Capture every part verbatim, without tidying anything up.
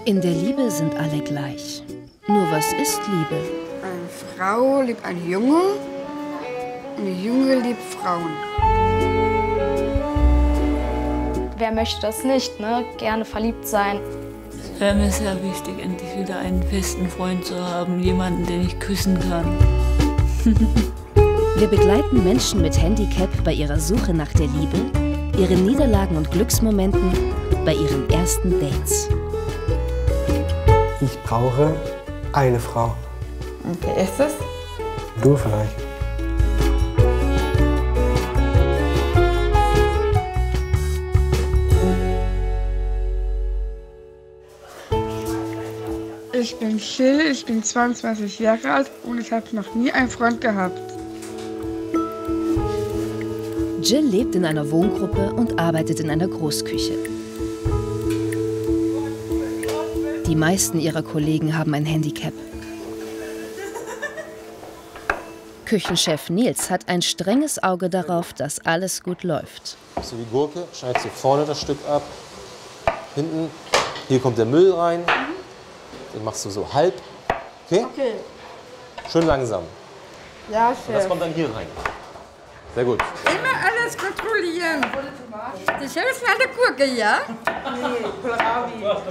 In der Liebe sind alle gleich. Nur was ist Liebe? Eine Frau liebt einen Junge, eine Junge liebt Frauen. Wer möchte das nicht, ne? Gerne verliebt sein. Es wäre mir sehr wichtig, endlich wieder einen festen Freund zu haben, jemanden, den ich küssen kann. Wir begleiten Menschen mit Handicap bei ihrer Suche nach der Liebe, ihren Niederlagen und Glücksmomenten, bei ihren ersten Dates. Ich brauche eine Frau. Und wer ist es? Du vielleicht. Ich bin Jill, ich bin zweiundzwanzig Jahre alt und ich habe noch nie einen Freund gehabt. Jill lebt in einer Wohngruppe und arbeitet in einer Großküche. Die meisten ihrer Kollegen haben ein Handicap. Küchenchef Nils hat ein strenges Auge darauf, dass alles gut läuft. So wie Gurke, schneidest du vorne das Stück ab, hinten, hier kommt der Müll rein, den machst du so halb, okay? Okay. Schön langsam. Ja, Und Chef. das kommt dann hier rein. Sehr gut. Immer alles kontrollieren. Die Chef ist eine Gurke, ja? Nee, Kohlrabi.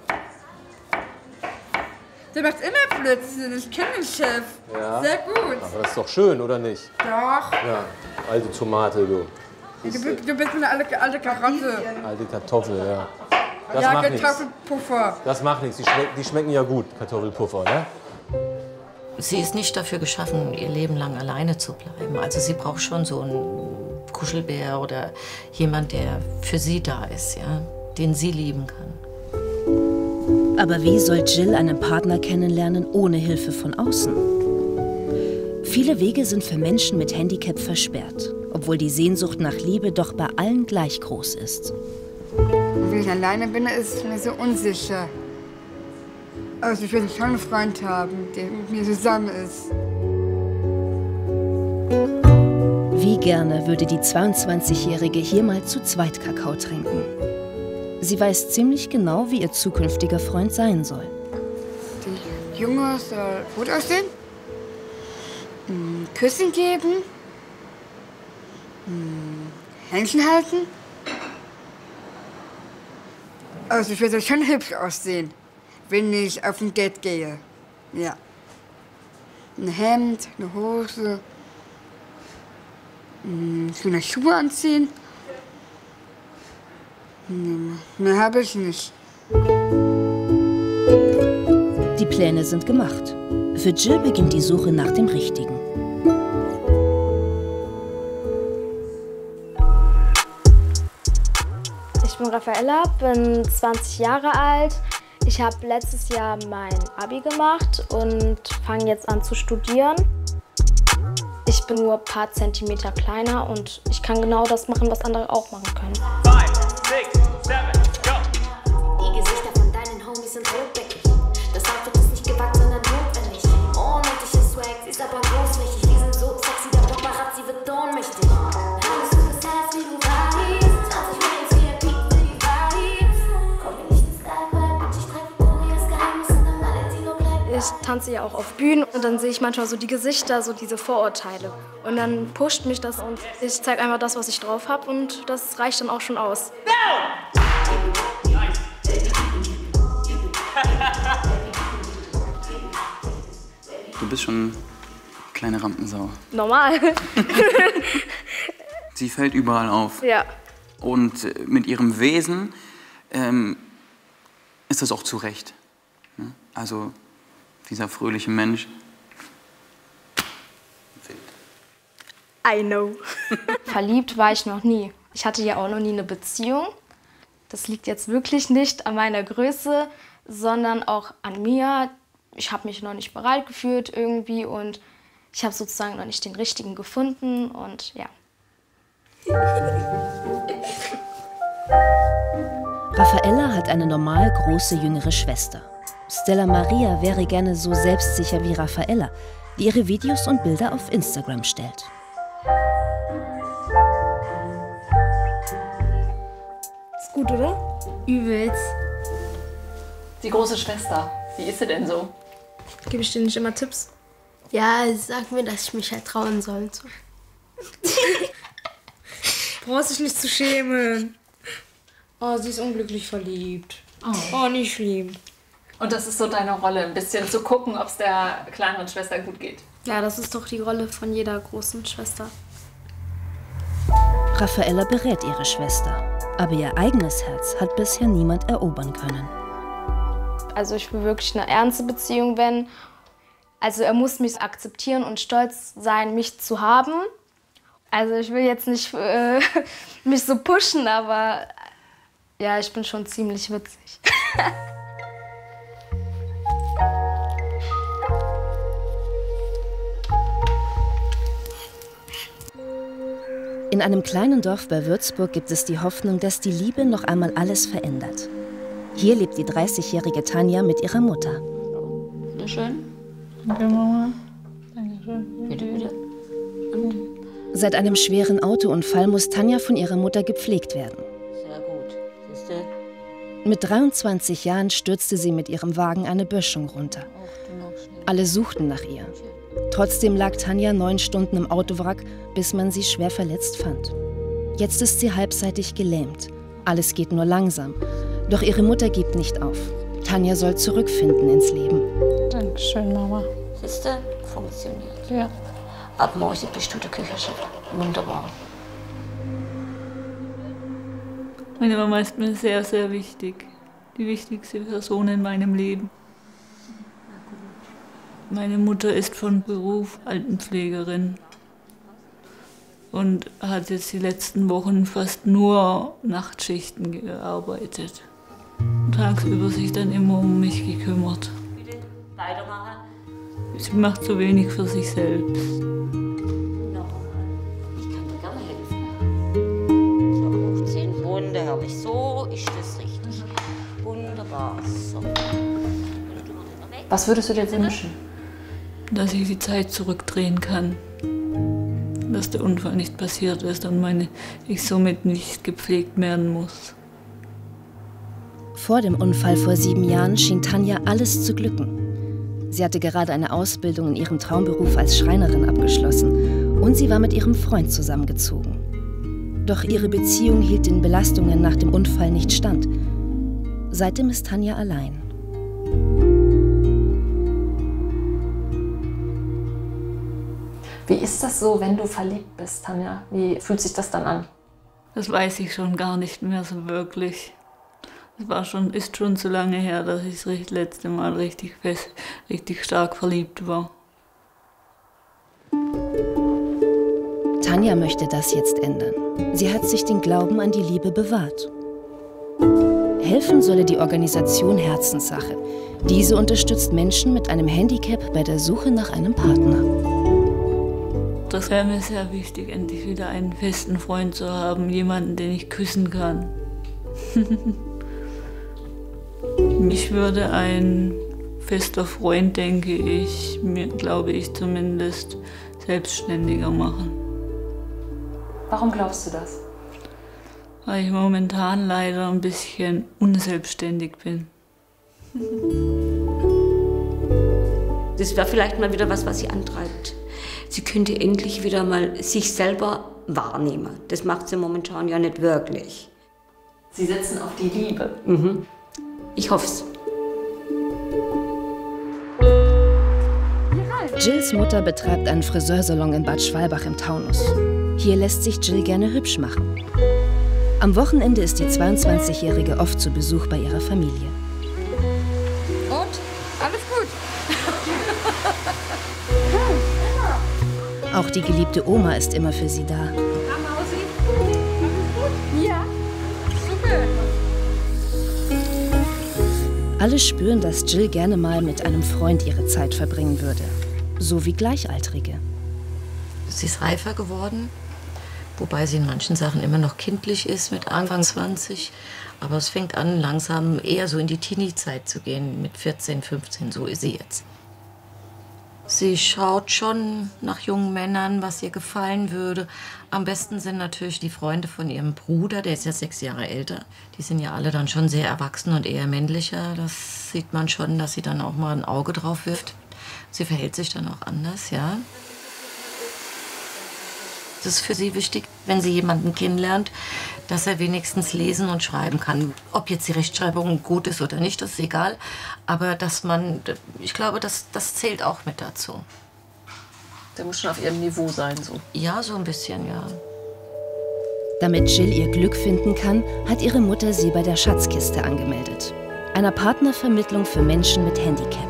Der macht immer Blödsinn, ich kenne den Chef. Ja. Sehr gut. Aber das ist doch schön, oder nicht? Doch. Ja, alte Tomate, du. Du, bist- du bist eine alte, alte Karotte. Alte Kartoffel, ja. Das Ja, macht nichts. Kartoffelpuffer. Das macht nichts. Die, schmeck, die schmecken ja gut, Kartoffelpuffer, ne? Sie ist nicht dafür geschaffen, ihr Leben lang alleine zu bleiben. Also sie braucht schon so einen Kuschelbär oder jemand, der für sie da ist, ja, den sie lieben kann. Aber wie soll Jill einen Partner kennenlernen ohne Hilfe von außen? Viele Wege sind für Menschen mit Handicap versperrt, obwohl die Sehnsucht nach Liebe doch bei allen gleich groß ist. Wenn ich alleine bin, ist es mir so unsicher. Also ich will schon einen Freund haben, der mit mir zusammen ist. Wie gerne würde die zweiundzwanzigjährige hier mal zu zweit Kakao trinken. Sie weiß ziemlich genau, wie ihr zukünftiger Freund sein soll. Die Junge soll gut aussehen, ein Küsschen geben, ein Händchen halten. Also ich will schon hübsch aussehen, wenn ich auf ein Date gehe. Ja. Ein Hemd, eine Hose, schöne Schuhe anziehen. Mehr habe ich nicht. Die Pläne sind gemacht. Für Jill beginnt die Suche nach dem Richtigen. Ich bin Raffaella, bin zwanzig Jahre alt. Ich habe letztes Jahr mein Abi gemacht und fange jetzt an zu studieren. Ich bin nur ein paar Zentimeter kleiner und ich kann genau das machen, was andere auch machen können. Five, six, seven, go! Die Gesichter von deinen Homies sind rotbäckig. Das Outfit ist nicht gewagt, sondern notwendig. Unnötige Swag, sie ist aber großmächtig. Wir sind so sexy, der Paparazzi wird ohnmächtig. Alles du bist heiß, wie du weißt. zwanzig Mails, wie der Peak für die Vibes. Komm mir nicht ins Skype, ich treffe Victoria's Geheimnis und dann Valentino bleibt. Ich tanze ja auch auf Bühnen und dann sehe ich manchmal so die Gesichter, so diese Vorurteile. Und dann pusht mich das und ich zeige einfach das, was ich drauf habe und das reicht dann auch schon aus. Du bist schon eine kleine Rampensau. Normal. Sie fällt überall auf. Ja. Und äh, mit ihrem Wesen ähm, ist das auch zu Recht. Ne? Also dieser fröhliche Mensch. I know. Verliebt war ich noch nie. Ich hatte ja auch noch nie eine Beziehung. Das liegt jetzt wirklich nicht an meiner Größe, sondern auch an mir. Ich habe mich noch nicht bereit gefühlt irgendwie und ich habe sozusagen noch nicht den richtigen gefunden und ja. Raffaella hat eine normal große jüngere Schwester. Stella Maria wäre gerne so selbstsicher wie Raffaella, die ihre Videos und Bilder auf Instagram stellt. Ist gut, oder? Übelst. Die große Schwester, wie ist sie denn so? Gebe ich dir nicht immer Tipps? Ja, sag mir, dass ich mich halt trauen soll. So. Brauchst dich nicht zu schämen. Oh, sie ist unglücklich verliebt. Oh, oh nicht schlimm. Und das ist so deine Rolle, ein bisschen zu gucken, ob es der kleineren Schwester gut geht. Ja, das ist doch die Rolle von jeder großen Schwester. Raffaella berät ihre Schwester, aber ihr eigenes Herz hat bisher niemand erobern können. Also ich will wirklich eine ernste Beziehung, wenn. Also er muss mich akzeptieren und stolz sein, mich zu haben. Also ich will jetzt nicht äh, mich so pushen, aber ja, ich bin schon ziemlich witzig. In einem kleinen Dorf bei Würzburg gibt es die Hoffnung, dass die Liebe noch einmal alles verändert. Hier lebt die dreißigjährige Tanja mit ihrer Mutter. Bitte schön. Danke, Mama. Dankeschön. Bitte, bitte. Seit einem schweren Autounfall muss Tanja von ihrer Mutter gepflegt werden. Sehr gut. Siehste? Mit dreiundzwanzig Jahren stürzte sie mit ihrem Wagen eine Böschung runter. Alle suchten nach ihr. Trotzdem lag Tanja neun Stunden im Autowrack, bis man sie schwer verletzt fand. Jetzt ist sie halbseitig gelähmt. Alles geht nur langsam. Doch ihre Mutter gibt nicht auf. Tanja soll zurückfinden ins Leben. Dankeschön, Mama. Siehste? Funktioniert. Ja. Ab morgen bist du der Küchenchef. Wunderbar. Meine Mama ist mir sehr, sehr wichtig. Die wichtigste Person in meinem Leben. Meine Mutter ist von Beruf Altenpflegerin und hat jetzt die letzten Wochen fast nur Nachtschichten gearbeitet. Tagsüber sich dann immer um mich gekümmert. Bitte weitermachen. Sie macht so wenig für sich selbst. Ich kann dir gerne helfen. So, hochziehen, wunderherrlich. So ist das richtig. Wunderbar. So. Was würdest du dir wünschen? Dass ich die Zeit zurückdrehen kann. Dass der Unfall nicht passiert ist und meine, ich somit nicht gepflegt werden muss. Vor dem Unfall vor sieben Jahren schien Tanja alles zu glücken. Sie hatte gerade eine Ausbildung in ihrem Traumberuf als Schreinerin abgeschlossen und sie war mit ihrem Freund zusammengezogen. Doch ihre Beziehung hielt den Belastungen nach dem Unfall nicht stand. Seitdem ist Tanja allein. Wie ist das so, wenn du verliebt bist, Tanja? Wie fühlt sich das dann an? Das weiß ich schon gar nicht mehr so wirklich. Es war schon, ist schon so lange her, dass ich das letzte Mal richtig fest, richtig stark verliebt war. Tanja möchte das jetzt ändern. Sie hat sich den Glauben an die Liebe bewahrt. Helfen solle die Organisation Herzenssache. Diese unterstützt Menschen mit einem Handicap bei der Suche nach einem Partner. Das wäre mir sehr wichtig, endlich wieder einen festen Freund zu haben, jemanden, den ich küssen kann. Mich würde ein fester Freund, denke ich, mir, glaube ich zumindest, selbstständiger machen. Warum glaubst du das? Weil ich momentan leider ein bisschen unselbstständig bin. Das wäre vielleicht mal wieder was, was sie antreibt. Sie könnte endlich wieder mal sich selber wahrnehmen. Das macht sie momentan ja nicht wirklich. Sie setzen auf die Liebe. Mhm. Ich hoff's. Jills Mutter betreibt einen Friseursalon in Bad Schwalbach im Taunus. Hier lässt sich Jill gerne hübsch machen. Am Wochenende ist die zweiundzwanzigjährige oft zu Besuch bei ihrer Familie. Und? Alles gut? Auch die geliebte Oma ist immer für sie da. Am Hausi? Alles gut? Ja. Super. Alle spüren, dass Jill gerne mal mit einem Freund ihre Zeit verbringen würde. So wie Gleichaltrige. Sie ist reifer geworden, wobei sie in manchen Sachen immer noch kindlich ist mit Anfang zwanzig. Aber es fängt an, langsam eher so in die Teenie-Zeit zu gehen, mit vierzehn, fünfzehn, so ist sie jetzt. Sie schaut schon nach jungen Männern, was ihr gefallen würde. Am besten sind natürlich die Freunde von ihrem Bruder, der ist ja sechs Jahre älter. Die sind ja alle dann schon sehr erwachsen und eher männlicher. Das sieht man schon, dass sie dann auch mal ein Auge drauf wirft. Sie verhält sich dann auch anders, ja. Es ist für sie wichtig, wenn sie jemanden kennenlernt, dass er wenigstens lesen und schreiben kann. Ob jetzt die Rechtschreibung gut ist oder nicht, das ist egal. Aber dass man, ich glaube, das, das zählt auch mit dazu. Der muss schon auf ihrem Niveau sein, so. Ja, so ein bisschen, ja. Damit Jill ihr Glück finden kann, hat ihre Mutter sie bei der Schatzkiste angemeldet. Einer Partnervermittlung für Menschen mit Handicap.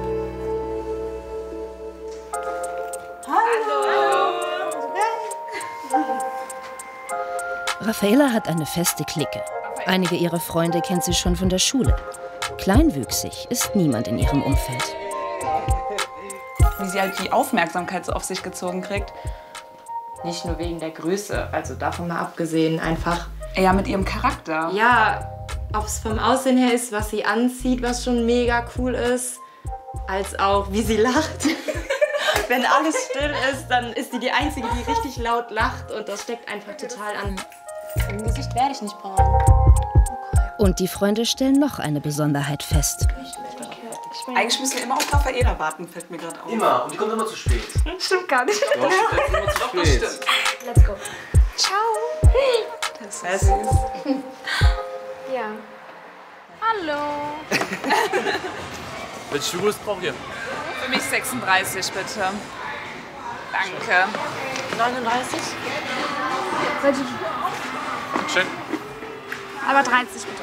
Raffaella hat eine feste Clique. Einige ihrer Freunde kennt sie schon von der Schule. Kleinwüchsig ist niemand in ihrem Umfeld. Wie sie halt die Aufmerksamkeit so auf sich gezogen kriegt. Nicht nur wegen der Größe, also davon mal abgesehen, einfach... Ja, mit ihrem Charakter. Ja, ob es vom Aussehen her ist, was sie anzieht, was schon mega cool ist, als auch wie sie lacht. Wenn alles still ist, dann ist sie die Einzige, die richtig laut lacht und das steckt einfach total an. Im Gesicht werde ich nicht braun. Und die Freunde stellen noch eine Besonderheit fest. Eigentlich müssen wir immer auf Raffaella warten, fällt mir gerade auf. Immer, und die kommt immer zu spät. Stimmt gar nicht. Doch, sie kommt immer zu spät. Let's go. Ciao. Das ist süß. Ja. Hallo. Welche Schuhgröße braucht ihr? Für mich sechsunddreißig, bitte. Danke. neununddreißig? Schön. Aber dreißig, bitte.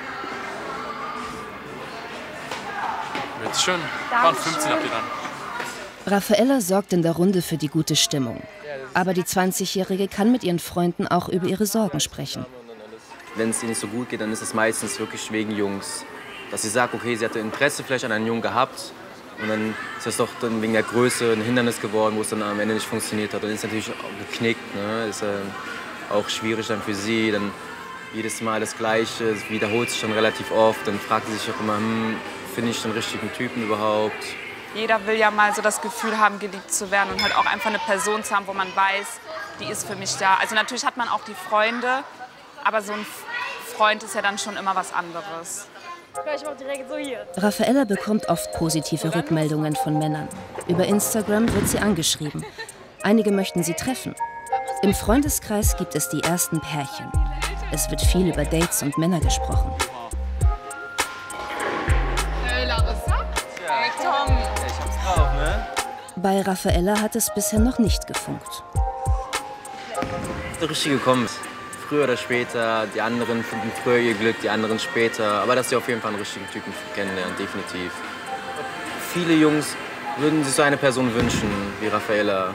Jetzt schön. Waren fünfzehn habt ihr dann. Raffaella sorgt in der Runde für die gute Stimmung. Aber die zwanzigjährige kann mit ihren Freunden auch über ihre Sorgen sprechen. Wenn es ihr nicht so gut geht, dann ist es meistens wirklich wegen Jungs. Dass sie sagt, okay, sie hatte Interesse vielleicht an einem Jungen gehabt und dann ist das doch dann wegen der Größe ein Hindernis geworden, wo es dann am Ende nicht funktioniert hat. Dann ist natürlich auch geknickt, ne? Ist äh, auch schwierig dann für sie. Dann jedes Mal das Gleiche, es wiederholt sich schon relativ oft. Dann fragt sie sich auch immer, hm, finde ich den richtigen Typen überhaupt? Jeder will ja mal so das Gefühl haben, geliebt zu werden und halt auch einfach eine Person zu haben, wo man weiß, die ist für mich da. Also natürlich hat man auch die Freunde, aber so ein Freund ist ja dann schon immer was anderes. Ich mach direkt so hier. Raffaella bekommt oft positive Rückmeldungen von Männern. Über Instagram wird sie angeschrieben. Einige möchten sie treffen. Im Freundeskreis gibt es die ersten Pärchen. Es wird viel über Dates und Männer gesprochen. Hey Larissa. Hey Tom. Ich hab's drauf, ne? Bei Raffaella hat es bisher noch nicht gefunkt. Der Richtige kommt. Früher oder später, die anderen finden früher ihr Glück, die anderen später. Aber dass sie auf jeden Fall einen richtigen Typen kennenlernen, definitiv. Viele Jungs würden sich so eine Person wünschen, wie Raffaella.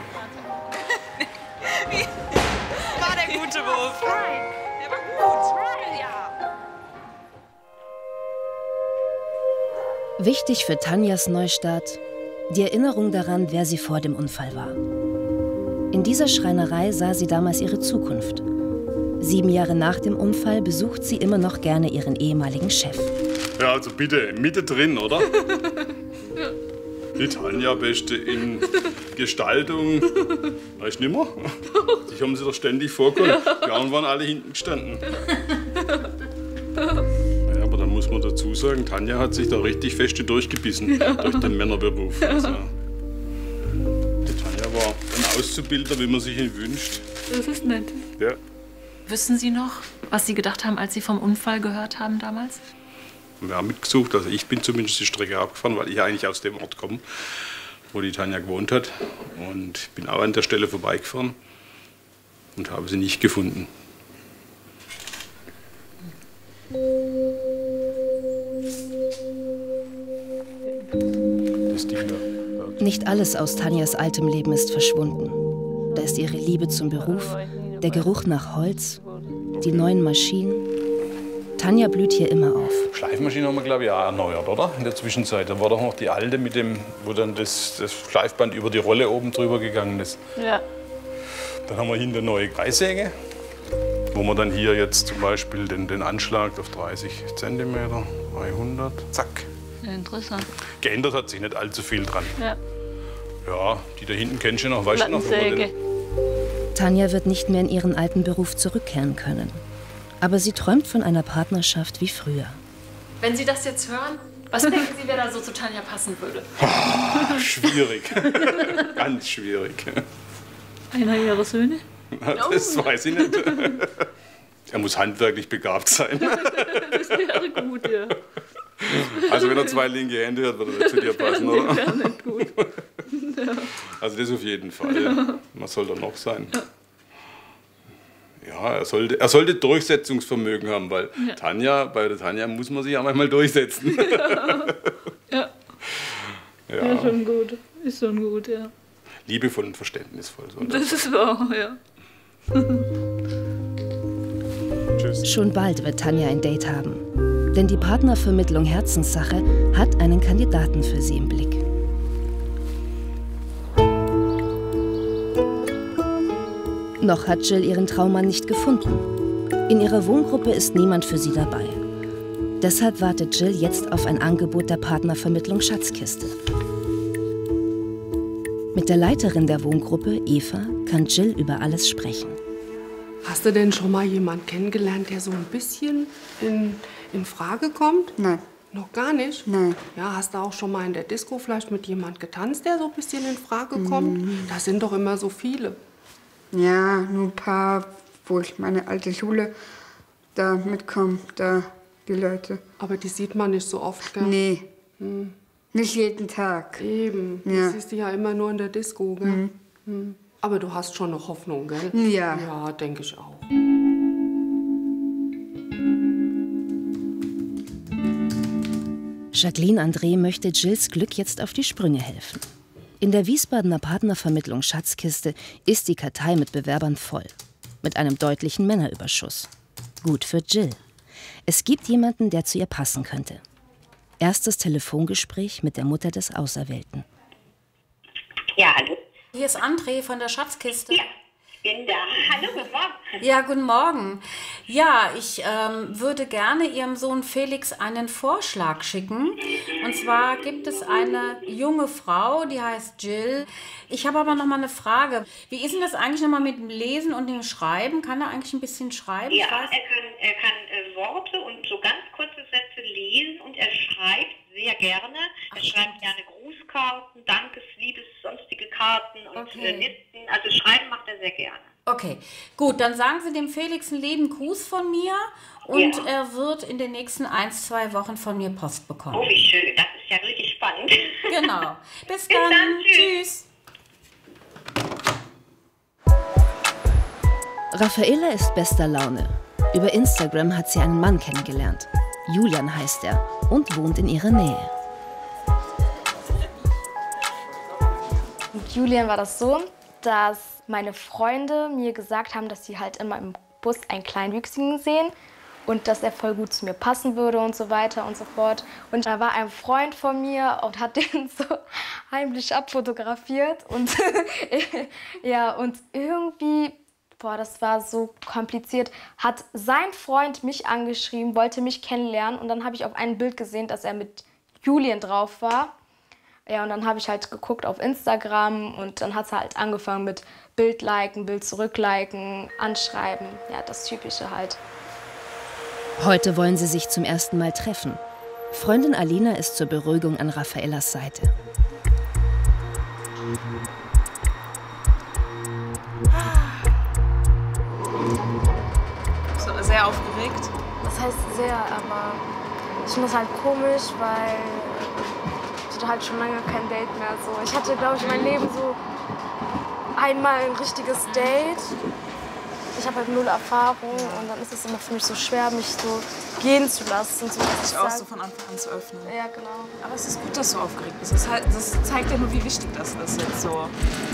War der gute Wurf? Der war gut. Ja. Wichtig für Tanjas Neustart, die Erinnerung daran, wer sie vor dem Unfall war. In dieser Schreinerei sah sie damals ihre Zukunft. Sieben Jahre nach dem Unfall besucht sie immer noch gerne ihren ehemaligen Chef. Ja, also bitte, mittendrin, oder? Die Tanja, Beste in Gestaltung. Weißt du nicht mehr? Die haben sie doch ständig vorgekommen. Die anderen waren alle hinten gestanden. Ja, aber dann muss man dazu sagen, Tanja hat sich da richtig feste durchgebissen. Ja. Durch den Männerberuf. Also, die Tanja war ein Auszubildender, wie man sich ihn wünscht. Das ist nett. Ja. Wissen Sie noch, was Sie gedacht haben, als Sie vom Unfall gehört haben damals? Wir haben mitgesucht, also ich bin zumindest die Strecke abgefahren, weil ich eigentlich aus dem Ort komme, wo die Tanja gewohnt hat. Und bin auch an der Stelle vorbeigefahren und habe sie nicht gefunden. Das Ding da. Nicht alles aus Tanjas altem Leben ist verschwunden. Da ist ihre Liebe zum Beruf, der Geruch nach Holz, die neuen Maschinen. Tanja blüht hier immer auf. Schleifmaschine haben wir, glaube ich, auch erneuert, oder? In der Zwischenzeit. Da war doch noch die alte, mit dem, wo dann das, das Schleifband über die Rolle oben drüber gegangen ist. Ja. Dann haben wir hier eine neue Kreissäge, wo man dann hier jetzt zum Beispiel den, den Anschlag auf dreißig Zentimeter, dreihundert, zack. Interessant. Geändert hat sich nicht allzu viel dran. Ja. Ja, die da hinten kennst du noch, weißt du noch? Plattensäge. Tanja wird nicht mehr in ihren alten Beruf zurückkehren können. Aber sie träumt von einer Partnerschaft wie früher. Wenn Sie das jetzt hören, was denken Sie, wer da so zu Tanja passen würde? Oh, schwierig. Ganz schwierig. Einer ihrer Söhne? Das weiß ich nicht. Er muss handwerklich begabt sein. Das wäre gut, ja. Also wenn er zwei linke Hände hat, würde er zu dir passen, oder? Das wäre nicht gut. Ja. Also das auf jeden Fall. Ja. Was soll da noch sein? Ja. Ja, er sollte, er sollte Durchsetzungsvermögen haben, weil ja. Tanja, bei der Tanja muss man sich ja manchmal durchsetzen. Ja. Ja. Ja. Ja, schon gut. Ist schon gut, ja. Liebevoll und verständnisvoll. So das ist wahr, ja. Tschüss. Schon bald wird Tanja ein Date haben. Denn die Partnervermittlung Herzenssache hat einen Kandidaten für sie im Blick. Noch hat Jill ihren Traummann nicht gefunden. In ihrer Wohngruppe ist niemand für sie dabei. Deshalb wartet Jill jetzt auf ein Angebot der Partnervermittlung Schatzkiste. Mit der Leiterin der Wohngruppe, Eva, kann Jill über alles sprechen. Hast du denn schon mal jemanden kennengelernt, der so ein bisschen in, in Frage kommt? Nein. Noch gar nicht? Nein. Ja, hast du auch schon mal in der Disco vielleicht mit jemandem getanzt, der so ein bisschen in Frage kommt? Mhm. Da sind doch immer so viele. Ja, nur ein paar, wo ich meine alte Schule da mitkomme, da die Leute. Aber die sieht man nicht so oft, gell? Nee, Hm. nicht jeden Tag. Eben, Ja. das siehst du ja immer nur in der Disco, gell? Mhm. Hm. Aber du hast schon noch Hoffnung, gell? Ja. Ja, denke ich auch. Jacqueline André möchte Jills Glück jetzt auf die Sprünge helfen. In der Wiesbadener Partnervermittlung Schatzkiste ist die Kartei mit Bewerbern voll. Mit einem deutlichen Männerüberschuss. Gut für Jill. Es gibt jemanden, der zu ihr passen könnte. Erstes Telefongespräch mit der Mutter des Auserwählten. Ja, hallo. Hier ist André von der Schatzkiste. Ja, ich bin da. Hallo, guten Morgen. Ja, guten Morgen. Ja, ich ähm, würde gerne Ihrem Sohn Felix einen Vorschlag schicken. Und zwar gibt es eine junge Frau, die heißt Jill. Ich habe aber noch mal eine Frage. Wie ist denn das eigentlich noch mal mit dem Lesen und dem Schreiben? Kann er eigentlich ein bisschen schreiben? Ja, Ich weiß- er kann, er kann äh, Worte und so ganz kurze Sätze lesen und er schreibt sehr gerne. Er schreibt gerne Grußkarten, Dankes, Liebes, sonstige Karten und Okay. äh, Listen. Also schreiben macht er sehr gerne. Okay, gut, dann sagen Sie dem Felix einen lieben Gruß von mir und Ja. er wird in den nächsten ein, zwei Wochen von mir Post bekommen. Oh, wie schön. Das ist ja richtig spannend. Genau. Bis Bis dann. dann. Tschüss. Raffaella ist bester Laune. Über Instagram hat sie einen Mann kennengelernt. Julian heißt er und wohnt in ihrer Nähe. Mit Julian war das so, dass meine Freunde mir gesagt haben, dass sie halt immer im Bus einen Kleinwüchsigen sehen und dass er voll gut zu mir passen würde und so weiter und so fort. Und da war ein Freund von mir und hat den so heimlich abfotografiert und ja, und irgendwie, boah, das war so kompliziert, hat sein Freund mich angeschrieben, wollte mich kennenlernen und dann habe ich auf ein Bild gesehen, dass er mit Julian drauf war. Ja, und dann habe ich halt geguckt auf Instagram und dann hat es halt angefangen mit Bild liken, Bild zurückliken, anschreiben, ja, das Typische halt. Heute wollen sie sich zum ersten Mal treffen. Freundin Alina ist zur Beruhigung an Raffaellas Seite. So, sehr aufgeregt. Das heißt sehr, aber ich finde das halt komisch, weil ich hatte halt schon lange kein Date mehr. So. Ich hatte, glaube ich, in meinem Leben so einmal ein richtiges Date. Ich habe halt null Erfahrung und dann ist es immer für mich so schwer, mich so gehen zu lassen. So, was Sich auch sag. so von Anfang an zu öffnen. Ja, genau. Aber es ist gut, dass du aufgeregt bist. Das, halt, das zeigt ja nur, wie wichtig das ist jetzt so.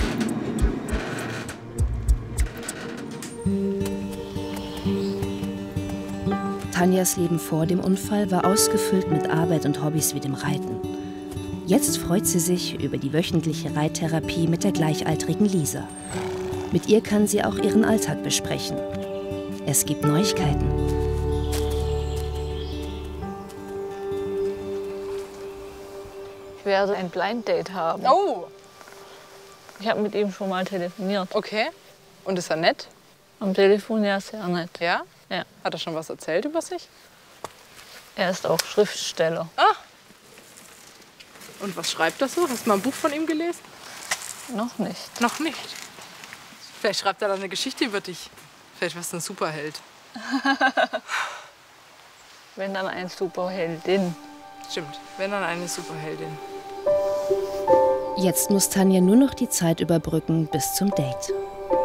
Tanjas Leben vor dem Unfall war ausgefüllt mit Arbeit und Hobbys wie dem Reiten. Jetzt freut sie sich über die wöchentliche Reittherapie mit der gleichaltrigen Lisa. Mit ihr kann sie auch ihren Alltag besprechen. Es gibt Neuigkeiten. Ich werde ein Blind Date haben. Oh! Ich habe mit ihm schon mal telefoniert. Okay. Und ist er nett? Am Telefon ja, sehr nett. Ja? Ja. Hat er schon was erzählt über sich? Er ist auch Schriftsteller. Ah. Und was schreibt er so? Hast du mal ein Buch von ihm gelesen? Noch nicht. Noch nicht? Vielleicht schreibt er dann eine Geschichte über dich. Vielleicht wirst du ein Superheld. Wenn dann eine Superheldin. Stimmt, wenn dann eine Superheldin. Jetzt muss Tanja nur noch die Zeit überbrücken bis zum Date.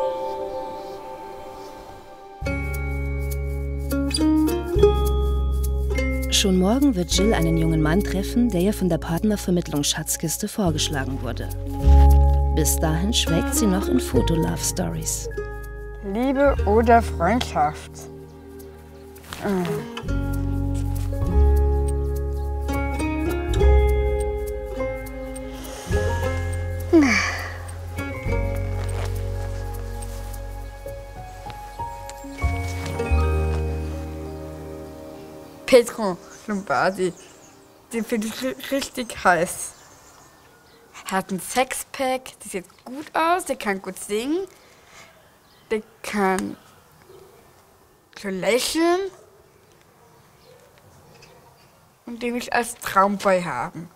Schon morgen wird Jill einen jungen Mann treffen, der ihr von der Partnervermittlungsschatzkiste vorgeschlagen wurde. Bis dahin schwelgt sie noch in Foto-Love-Stories. Liebe oder Freundschaft? Mm. Petro Lombardi, den finde ich richtig heiß. Er hat ein Sexpack, der sieht gut aus, der kann gut singen, der kann so lächeln und den will ich als Traumboy haben.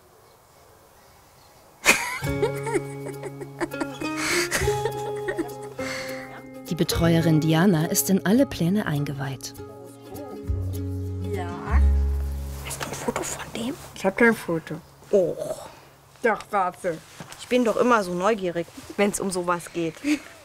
Die Betreuerin Diana ist in alle Pläne eingeweiht. Ja. Hast du ein Foto von dem? Ich habe kein Foto. Oh. Doch, warte. Ich bin doch immer so neugierig, wenn es um sowas geht.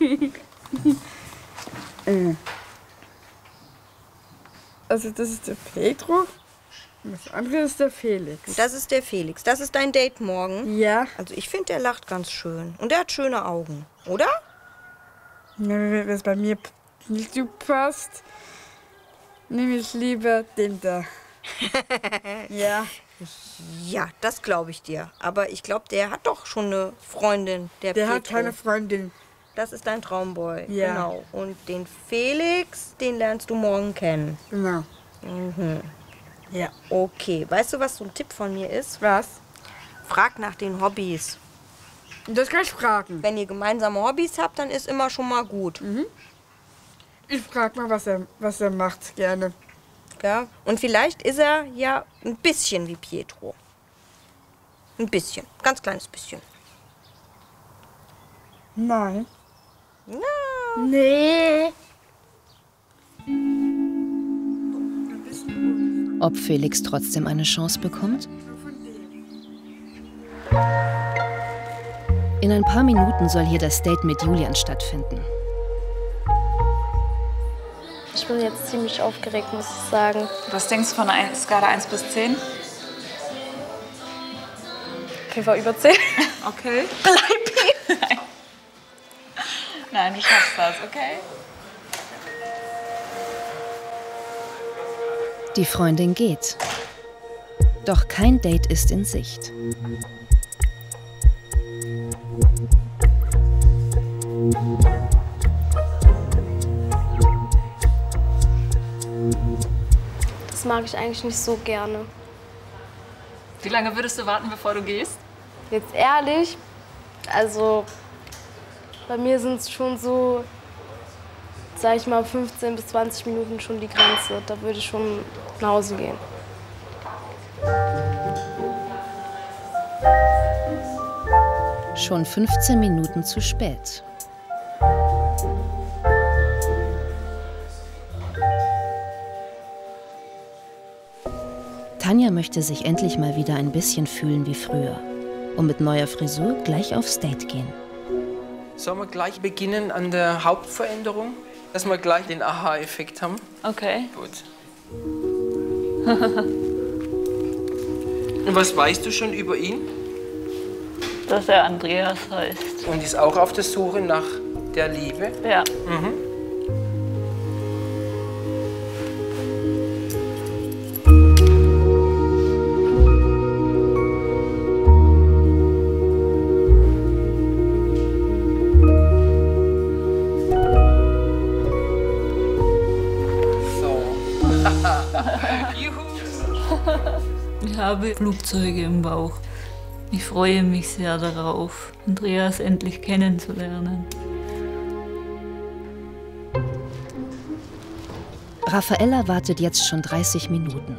Also das ist der Petro und das andere ist der Felix. Und das ist der Felix. Das ist dein Date morgen? Ja. Also ich finde, der lacht ganz schön. Und der hat schöne Augen, oder? Wenn es bei mir nicht so passt, nehme ich lieber den da. Ja. Ja, das glaube ich dir. Aber ich glaube, der hat doch schon eine Freundin, der Der Petro. hat keine Freundin. Das ist dein Traumboy. Ja. Genau. Und den Felix, den lernst du morgen kennen. Genau. Mhm. Ja. Okay. Weißt du, was so ein Tipp von mir ist? Was? Frag nach den Hobbys. Das kann ich fragen. Wenn ihr gemeinsame Hobbys habt, dann ist immer schon mal gut. Mhm. Ich frag mal, was er, was er macht gerne. Ja. Und vielleicht ist er ja ein bisschen wie Pietro. Ein bisschen. Ganz kleines bisschen. Nein. Na. Nee. Ob Felix trotzdem eine Chance bekommt? In ein paar Minuten soll hier das Date mit Julian stattfinden. Ich bin jetzt ziemlich aufgeregt, muss ich sagen. Was denkst du von einer Skala eins bis zehn? Okay, war über zehn. Okay. Bleib hier. Nein. Nein, du schaffst das, okay? Die Freundin geht. Doch kein Date ist in Sicht. Das mag ich eigentlich nicht so gerne. Wie lange würdest du warten, bevor du gehst? Jetzt ehrlich, also bei mir sind es schon so, sag ich mal, fünfzehn bis zwanzig Minuten schon die Grenze. Da würde ich schon nach Hause gehen. Schon fünfzehn Minuten zu spät. Tanja möchte sich endlich mal wieder ein bisschen fühlen wie früher und mit neuer Frisur gleich aufs Date gehen. Sollen wir gleich beginnen an der Hauptveränderung? Dass wir gleich den Aha-Effekt haben? Okay. Gut. Und was weißt du schon über ihn? Dass er Andreas heißt. Und ist auch auf der Suche nach der Liebe? Ja. Mhm. Ich habe Flugzeuge im Bauch. Ich freue mich sehr darauf, Andreas endlich kennenzulernen. Raffaella wartet jetzt schon dreißig Minuten.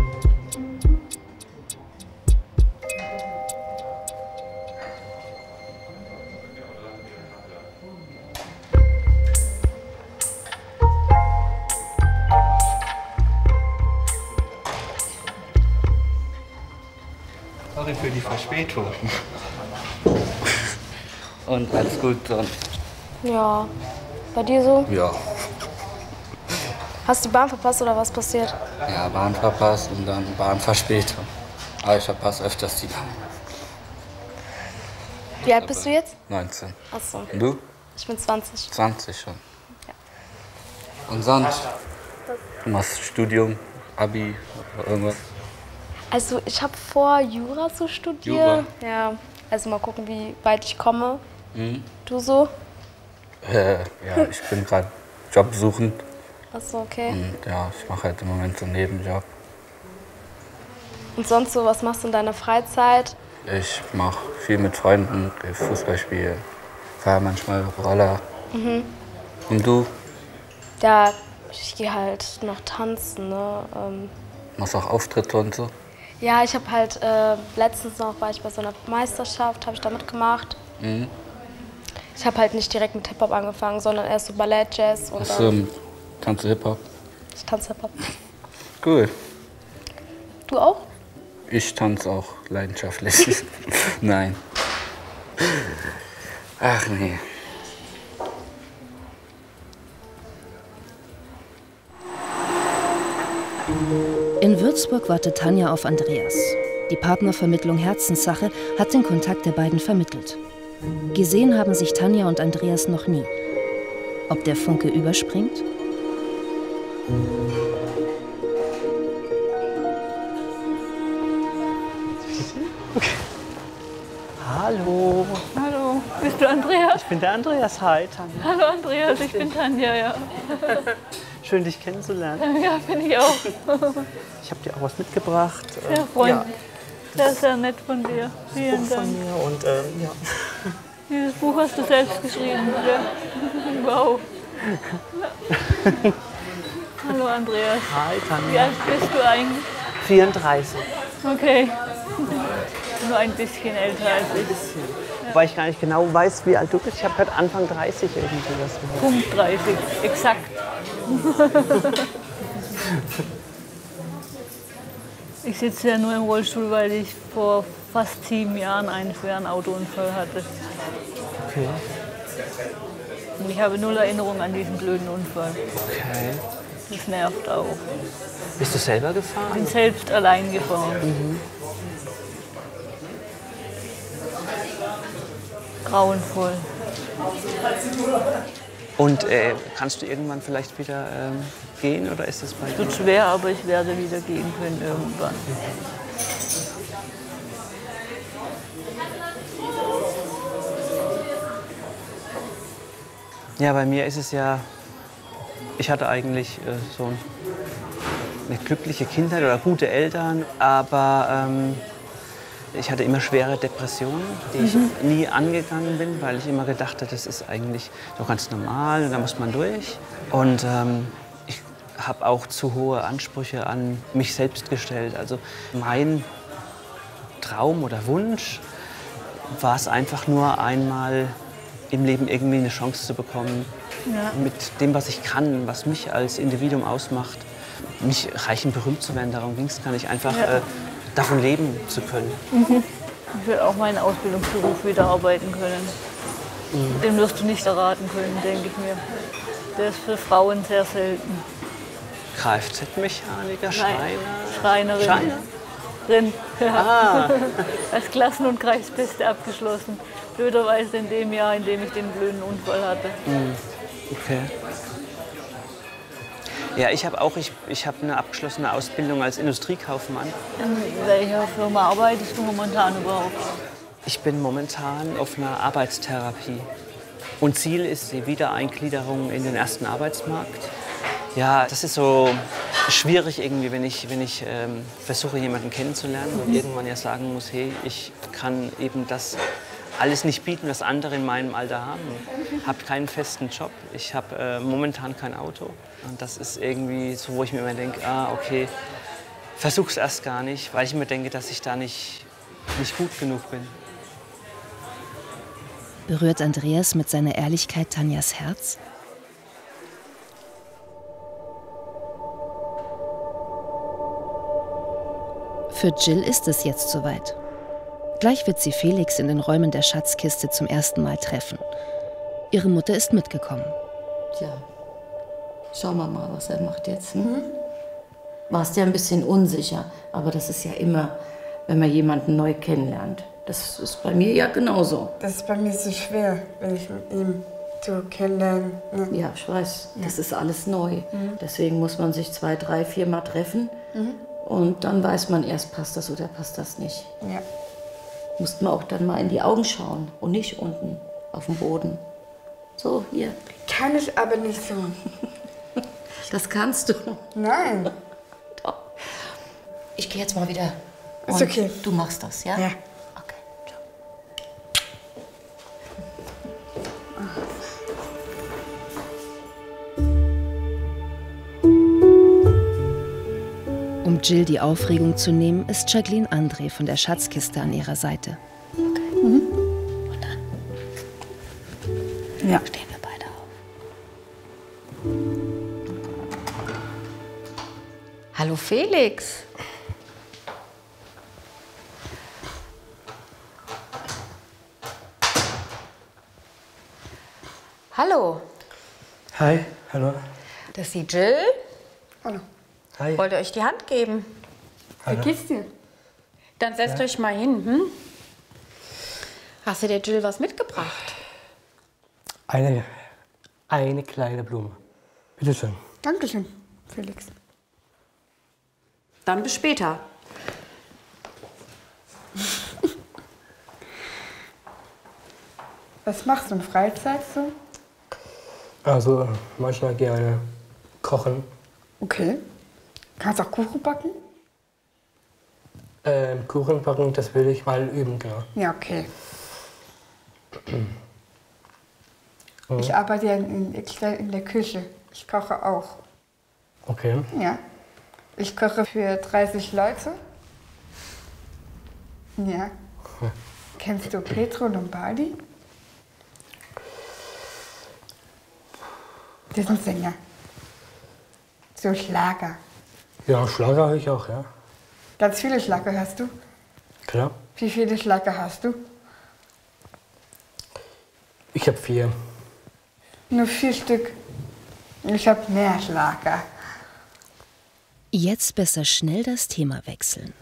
Sorry für die Verspätung. Und alles gut dann? Ja. Bei dir so? Ja. Hast du die Bahn verpasst oder was passiert? Ja, Bahn verpasst und dann Bahnverspätung. Aber ich verpasse öfters die Bahn. Wie alt bist du jetzt? neunzehn. Ach so. Und du? Ich bin zwanzig. zwanzig schon. Ja. Und sonst? Du machst Studium, Abi oder irgendwas? Also ich habe vor, Jura zu studieren. Jura? Ja. Also mal gucken, wie weit ich komme. Mhm. Du so? Äh, ja, ich bin gerade jobsuchend. Ach so, okay. Und ja, ich mache halt im Moment so einen Nebenjob. Und sonst so, was machst du in deiner Freizeit? Ich mache viel mit Freunden, gehe Fußball spielen, fahre manchmal Roller. Mhm. Und du? Ja, ich gehe halt noch tanzen, ne? Ähm, Machst auch Auftritte und so? ja, ich habe halt, äh, letztens noch war ich bei so einer Meisterschaft, habe ich da mitgemacht. Mhm. Ich habe halt nicht direkt mit Hip-Hop angefangen, sondern erst so Ballett, Jazz und Achso, dann... kannst du Hip-Hop? Ich tanze Hip-Hop. Cool. Du auch? Ich tanze auch leidenschaftlich. Nein. Ach nee. In Würzburg wartet Tanja auf Andreas. Die Partnervermittlung Herzenssache hat den Kontakt der beiden vermittelt. Gesehen haben sich Tanja und Andreas noch nie. Ob der Funke überspringt? Hallo. Hallo, bist du Andreas? Ich bin der Andreas. Hi, Tanja. Hallo Andreas, ich bin Tanja, ja. Schön, dich kennenzulernen. Ja, finde ich auch. Ich habe dir auch was mitgebracht. Sehr freundlich. Ja. Sehr, sehr nett von dir. Vielen Buch Dank. von mir und ähm, ja. Dieses Buch hast du selbst geschrieben, ja. Wow. Hallo Andreas. Hi, Tanja. Wie alt bist du eigentlich? vierunddreißig. Okay. Nur ein bisschen älter als ich. Ja. Wobei ich gar nicht genau weiß, wie alt du bist. Ich habe gehört Anfang dreißig irgendwie was gehört. Punkt dreißig, exakt. Ich sitze ja nur im Rollstuhl, weil ich vor fast sieben Jahren einen schweren Autounfall hatte. Okay. Und ich habe null Erinnerung an diesen blöden Unfall. Okay. Das nervt auch. Bist du selber gefahren? Ich bin selbst allein gefahren. Mhm. Grauenvoll. Und äh, kannst du irgendwann vielleicht wieder ähm, gehen oder ist das bei dir? Es wird schwer, aber ich werde wieder gehen können irgendwann. Ja, bei mir ist es ja, ich hatte eigentlich äh, so eine glückliche Kindheit oder gute Eltern, aber ähm, ich hatte immer schwere Depressionen, die ich Mhm. nie angegangen bin, weil ich immer gedacht habe, das ist eigentlich doch ganz normal und da muss man durch. Und ähm, ich habe auch zu hohe Ansprüche an mich selbst gestellt. Also mein Traum oder Wunsch war es einfach nur einmal im Leben irgendwie eine Chance zu bekommen, Ja. mit dem, was ich kann, was mich als Individuum ausmacht, nicht reich und berühmt zu werden. Darum ging es gar nicht, einfach Ja. äh, davon leben zu können. Mhm. Ich will auch meinen Ausbildungsberuf wieder arbeiten können. Mhm. Den wirst du nicht erraten können, denke ich mir. Der ist für Frauen sehr selten. Kfz-Mechaniker, Schreiner? Schreinerin. Schreiner? Drin. Ja. Ah. Als Klassen- und Kreisbeste abgeschlossen. Blöderweise in dem Jahr, in dem ich den blöden Unfall hatte. Mhm. Okay. Ja, ich habe auch ich, ich hab eine abgeschlossene Ausbildung als Industriekaufmann. In welcher Firma arbeitest du momentan überhaupt? Ich bin momentan auf einer Arbeitstherapie. Und Ziel ist die Wiedereingliederung in den ersten Arbeitsmarkt. Ja, das ist so schwierig irgendwie, wenn ich, wenn ich ähm, versuche, jemanden kennenzulernen und irgendwann ja sagen muss, hey, ich kann eben das alles nicht bieten, was andere in meinem Alter haben. Ich habe keinen festen Job, ich habe äh, momentan kein Auto. Und das ist irgendwie so, wo ich mir immer denke, ah, okay, versuch's erst gar nicht, weil ich mir denke, dass ich da nicht, nicht gut genug bin. Berührt Andreas mit seiner Ehrlichkeit Tanjas Herz? Für Jill ist es jetzt soweit. Gleich wird sie Felix in den Räumen der Schatzkiste zum ersten Mal treffen. Ihre Mutter ist mitgekommen. Tja, schauen wir mal, was er macht jetzt. Hm? Warst ja ein bisschen unsicher, aber das ist ja immer, wenn man jemanden neu kennenlernt. Das ist bei mir ja genauso. Das ist bei mir so schwer, wenn ich mit ihm so kennenlerne. Ne? Ja, ich weiß, das ist alles neu. Mhm. Deswegen muss man sich zwei, drei, vier Mal treffen. Mhm. Und dann weiß man erst, passt das oder passt das nicht. Ja. Musste man auch dann mal in die Augen schauen und nicht unten auf dem Boden. So, hier. Kann ich aber nicht so. Das kannst du. Nein. Doch. Ich gehe jetzt mal wieder. Ist okay. Du machst das, ja? Ja. Okay. Um Jill die Aufregung zu nehmen, ist Jacqueline André von der Schatzkiste an ihrer Seite. Okay. Mhm. Und dann? Ja. Stehen wir beide auf. Hallo Felix. Hallo. Hi, hallo. Das ist die Jill. Hallo. Hi. Wollt ihr euch die Hand geben? Hallo. Vergiss dir. Dann setzt Ja. euch mal hin. Hm? Hast du der Jill was mitgebracht? Eine, eine kleine Blume. Bitte schön. Dankeschön, Felix. Dann bis später. Was machst du in Freizeit so? Also manchmal gerne kochen. Okay. Kannst du auch Kuchen backen? Ähm, Kuchen backen, das will ich mal üben, genau. Ja, okay. Mhm. Ich arbeite ja in, in der Küche. Ich koche auch. Okay. Ja. Ich koche für dreißig Leute. Ja. Kennst du Pietro Lombardi? Das ist ein Sänger. So Schlager. Ja, Schlager höre ich auch, ja. Ganz viele Schlager hast du? Klar. Wie viele Schlager hast du? Ich habe vier. Nur vier Stück. Ich habe mehr Schlager. Jetzt besser schnell das Thema wechseln.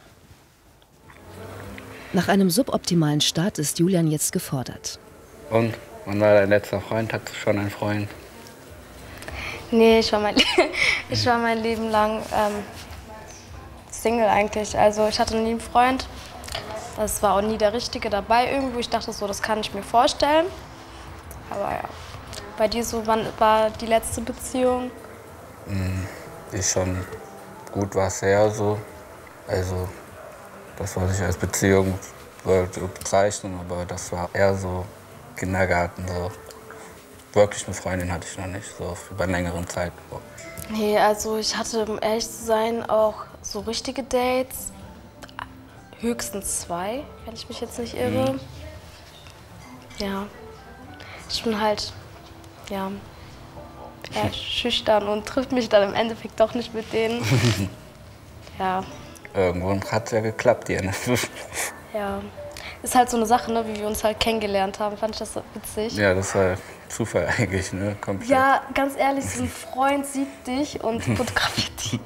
Nach einem suboptimalen Start ist Julian jetzt gefordert. Und, wann war dein letzter Freund? Hattest du schon einen Freund? Nee, ich war mein, ich war mein Leben lang ähm, Single eigentlich. Also ich hatte nie einen Freund. Es war auch nie der Richtige dabei irgendwo. Ich dachte so, das kann ich mir vorstellen. Aber ja, bei dir so, wann war die letzte Beziehung? Ist schon gut was her so. Also, das wollte ich als Beziehung bezeichnen, aber das war eher so Kindergarten. So. Wirklich eine Freundin hatte ich noch nicht, so über einen längeren Zeitraum. Nee, also ich hatte, um ehrlich zu sein, auch so richtige Dates. Höchstens zwei, wenn ich mich jetzt nicht irre. Mhm. Ja, ich bin halt, ja, eher schüchtern und trifft mich dann im Endeffekt doch nicht mit denen. Ja. Irgendwo hat es ja geklappt hier. Ne? Ja. Ist halt so eine Sache, ne, wie wir uns halt kennengelernt haben. Fand ich das so witzig. Ja, das war Zufall eigentlich, ne? Komplett. Ja, ganz ehrlich, so ein Freund sieht dich und fotografiert dich.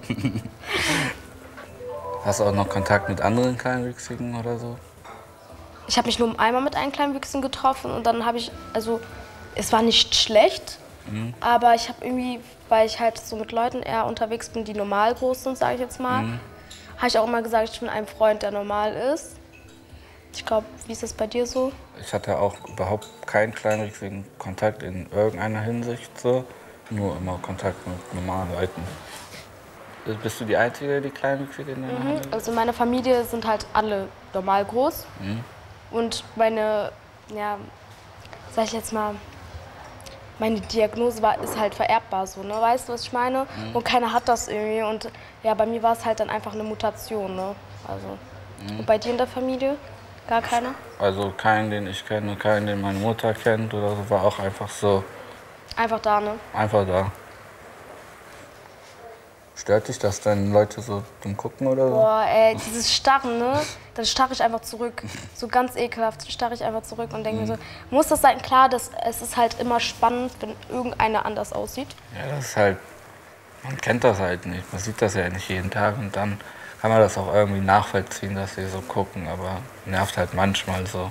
Hast du auch noch Kontakt mit anderen Kleinwüchsigen oder so? Ich habe mich nur einmal mit einem Kleinwüchsigen getroffen und dann habe ich, also es war nicht schlecht, mhm. aber ich habe irgendwie, weil ich halt so mit Leuten eher unterwegs bin, die normal groß sind, sage ich jetzt mal, mhm. habe ich auch immer gesagt, ich bin ein Freund, der normal ist. Ich glaube, wie ist das bei dir so? Ich hatte auch überhaupt keinen kleinwüchsigen Kontakt in irgendeiner Hinsicht, so. Nur immer Kontakt mit normalen Leuten. Bist du die Einzige, die kleinwüchsig in deiner Mhm. Familie ist? Also meine Familie sind halt alle normal groß. Mhm. Und meine, ja, sag ich jetzt mal, meine Diagnose war, ist halt vererbbar so, ne? Weißt du, was ich meine? Mhm. Und keiner hat das irgendwie. Und ja, bei mir war es halt dann einfach eine Mutation, ne? Also. Mhm. Und bei dir in der Familie? Gar keiner? Also keinen, den ich kenne, keinen, den meine Mutter kennt oder so, war auch einfach so, Einfach da, ne? einfach da. Stört dich das, wenn Leute so dumm gucken oder so? Boah, ey, dieses Starren, ne? Dann starre ich einfach zurück. So ganz ekelhaft starre ich einfach zurück und denke mir so, muss das sein? Klar, dass es ist halt immer spannend, wenn irgendeiner anders aussieht. Ja, das ist halt, man kennt das halt nicht, man sieht das ja nicht jeden Tag und dann kann man das auch irgendwie nachvollziehen, dass sie so gucken, aber nervt halt manchmal so.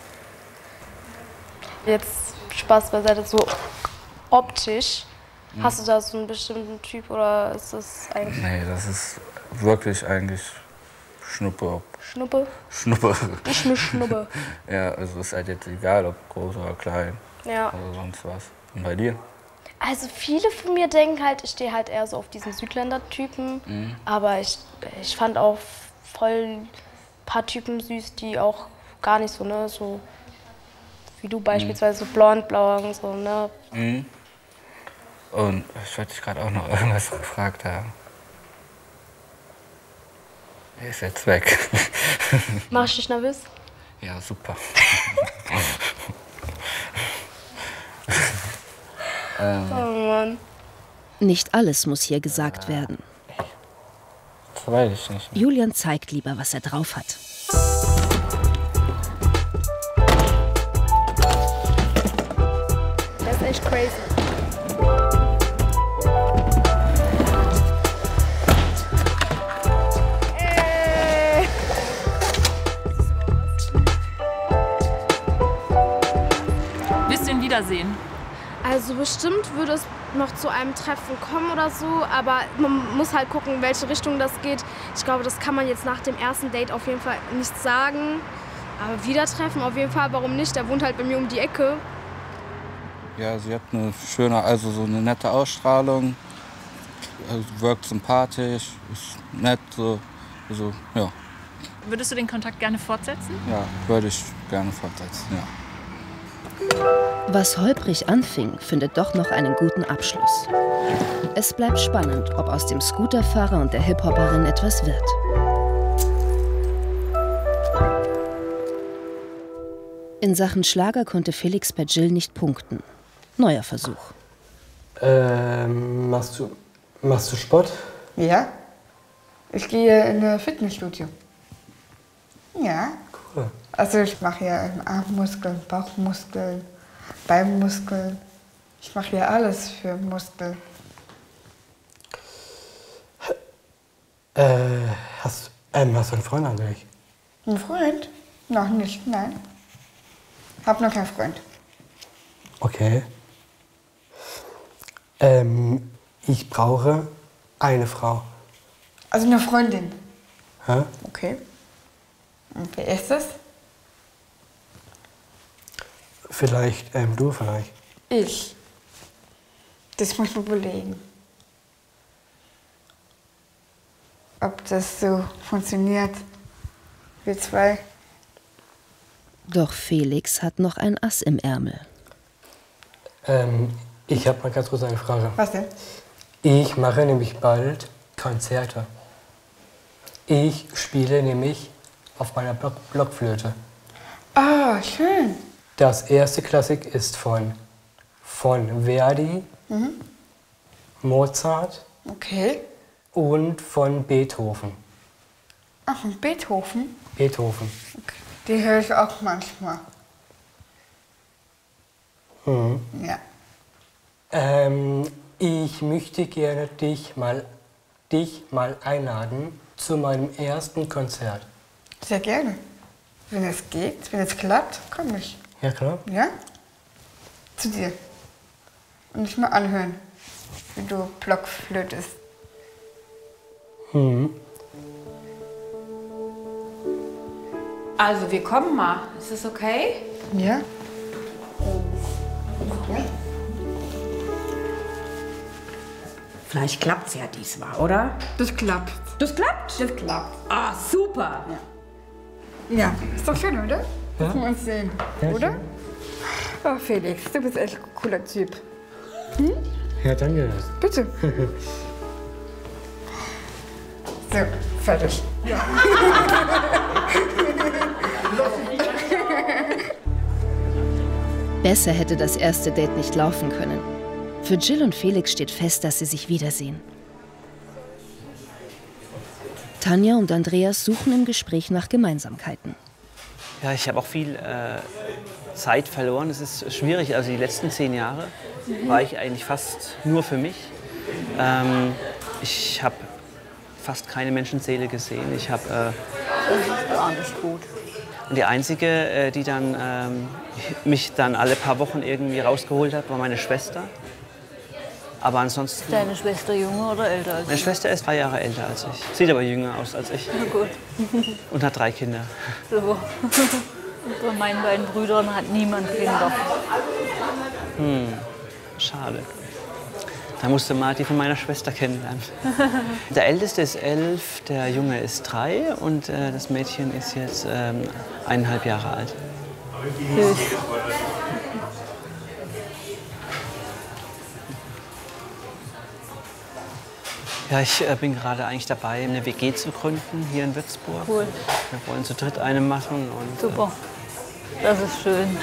Jetzt Spaß beiseite, so optisch. Mhm. Hast du da so einen bestimmten Typ oder ist das eigentlich Nee, das ist wirklich eigentlich Schnuppe. Schnuppe? Schnuppe. Ich mir Schnuppe. Ja, also ist halt jetzt egal, ob groß oder klein. Ja. Oder sonst was. Und bei dir? Also viele von mir denken halt, ich stehe halt eher so auf diesen Südländer-Typen. Mhm. Aber ich, ich fand auch voll ein paar Typen süß, die auch gar nicht so, ne, so wie du beispielsweise, so blond, blau und so, ne. Mhm. Und ich wollte dich gerade auch noch irgendwas gefragt haben. Er ist jetzt weg. Mach ich dich nervös? Ja, super. ähm, Oh Mann. Nicht alles muss hier gesagt werden. das weiß ich nicht. Julian zeigt lieber, was er drauf hat. Das ist echt crazy. Ey. Willst du ihn wiedersehen? Also bestimmt würde es noch zu einem Treffen kommen oder so, aber man muss halt gucken, in welche Richtung das geht. Ich glaube, das kann man jetzt nach dem ersten Date auf jeden Fall nicht sagen. Aber wieder treffen auf jeden Fall, warum nicht? Der wohnt halt bei mir um die Ecke. Ja, sie hat eine schöne, also so eine nette Ausstrahlung, also wirkt sympathisch, ist nett, so, also, ja, Würdest du den Kontakt gerne fortsetzen? ja, würde ich gerne fortsetzen, ja. Was holprig anfing, findet doch noch einen guten Abschluss. Es bleibt spannend, ob aus dem Scooterfahrer und der Hip-Hopperin etwas wird. In Sachen Schlager konnte Felix bei Jill nicht punkten. Neuer Versuch. Ähm, machst du, machst du Sport? Ja. Ich gehe in ein Fitnessstudio. Ja. Cool. Also ich mache ja Armmuskeln, Bauchmuskeln, Beinmuskeln. Ich mache ja alles für Muskeln. Äh, hast, ähm, hast du einen Freund eigentlich? Ein Freund? Noch nicht, nein. Hab noch keinen Freund. Okay. Ähm, ich brauche eine Frau. Also eine Freundin. Hä? Okay. Und wer ist das? Vielleicht, ähm, du vielleicht. Ich. Das muss man überlegen. Ob das so funktioniert. Wir zwei. Doch Felix hat noch ein Ass im Ärmel. Ähm, ich habe mal ganz kurz eine Frage. Was denn? Ich mache nämlich bald Konzerte. Ich spiele nämlich auf meiner Block Blockflöte. Ah, schön. Das erste Klassik ist von, von Verdi, Mhm. Mozart Okay. und von Beethoven. Ach, und Beethoven? Beethoven. Die höre ich auch manchmal. Mhm. Ja. Ähm, ich möchte gerne dich mal, dich mal einladen zu meinem ersten Konzert. Sehr gerne. Wenn es geht, wenn es klappt, komme ich. Ja, klar. Ja? Zu dir. Und nicht mal anhören, wie du Blockflötest. Mhm. Also, wir kommen mal. Ist das okay? Ja? Ja. Vielleicht klappt es ja diesmal, oder? Das klappt. Das klappt? Das klappt. Ah, super. Ja, ja ist doch schön, oder? Ja. Mal sehen, Ja, oder? schön. Oh, Felix, du bist echt ein cooler Typ. Hm? Ja, danke. Bitte. So, fertig. Ja. Besser hätte das erste Date nicht laufen können. Für Jill und Felix steht fest, dass sie sich wiedersehen. Tanja und Andreas suchen im Gespräch nach Gemeinsamkeiten. Ja, ich habe auch viel äh, Zeit verloren. Es ist schwierig. Also die letzten zehn Jahre war ich eigentlich fast nur für mich. Ähm, ich habe fast keine Menschenseele gesehen. Ich habe äh, Das ist gar nicht gut. und die einzige, äh, die dann ähm, mich dann alle paar Wochen irgendwie rausgeholt hat, war meine Schwester. Aber ansonsten. Ist deine Schwester jünger oder älter als Meine du? Schwester ist drei Jahre älter als ich. Sieht aber jünger aus als ich. Na gut. Und hat drei Kinder. So. Und von meinen beiden Brüdern hat niemand Kinder. Hm, schade. Da musste mal die von meiner Schwester kennenlernen. Der Älteste ist elf, der Junge ist drei und äh, das Mädchen ist jetzt ähm, eineinhalb Jahre alt. Süß. Ja, ich äh, bin gerade eigentlich dabei, eine W G zu gründen hier in Würzburg. Cool. Wir wollen zu dritt eine machen. Und, Super. Das ist schön.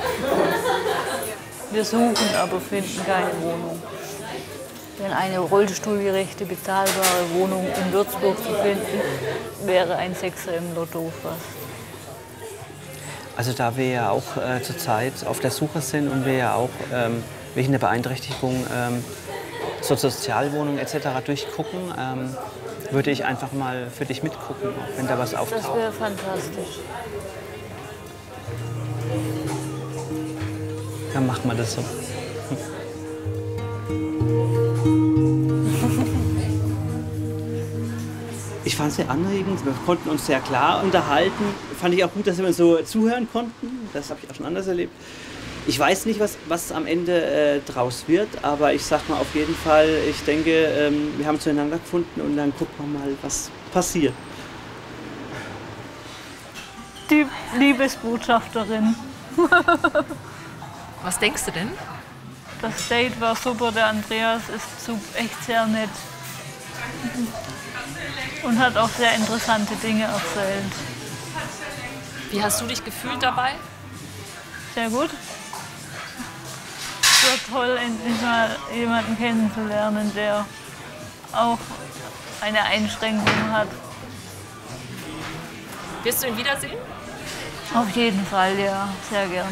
Wir suchen, aber finden keine Wohnung. Denn eine rollstuhlgerechte, bezahlbare Wohnung in Würzburg zu finden, wäre ein Sechser im Lotto fast. Also da wir ja auch äh, zurzeit auf der Suche sind und wir ja auch ähm, wegen der Beeinträchtigung ähm, so Sozialwohnungen et cetera durchgucken, ähm, würde ich einfach mal für dich mitgucken, wenn da was auftaucht. Das wäre fantastisch. Dann machen wir das so. Ich fand es sehr anregend, wir konnten uns sehr klar unterhalten. Fand ich auch gut, dass wir so zuhören konnten. Das habe ich auch schon anders erlebt. Ich weiß nicht, was, was am Ende äh, draus wird, aber ich sag mal auf jeden Fall, ich denke, ähm, wir haben zueinander gefunden und dann gucken wir mal, was passiert. Die Liebesbotschafterin. Was denkst du denn? Das Date war super, der Andreas ist so echt sehr nett. Und hat auch sehr interessante Dinge erzählt. Wie hast du dich gefühlt dabei? Sehr gut. Es war toll, endlich mal jemanden kennenzulernen, der auch eine Einschränkung hat. Wirst du ihn wiedersehen? Auf jeden Fall, ja, sehr gerne.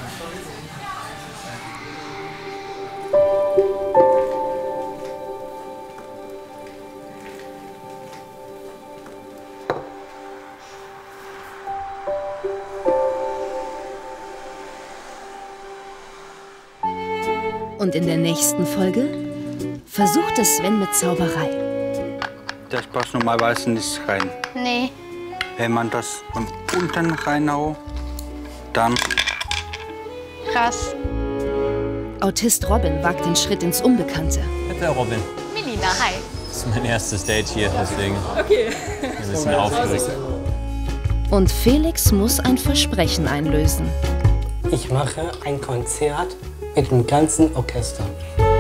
Und in der nächsten Folge versucht es Sven mit Zauberei. Das passt normalerweise nicht rein. Nee. Wenn man das von unten reinhaut, dann... Krass. Autist Robin wagt den Schritt ins Unbekannte. Ich bin Robin. Melina, hi. Das ist mein erstes Date hier, deswegen Okay. ein bisschen aufgeregt. Und Felix muss ein Versprechen einlösen. Ich mache ein Konzert mit dem ganzen Orchester.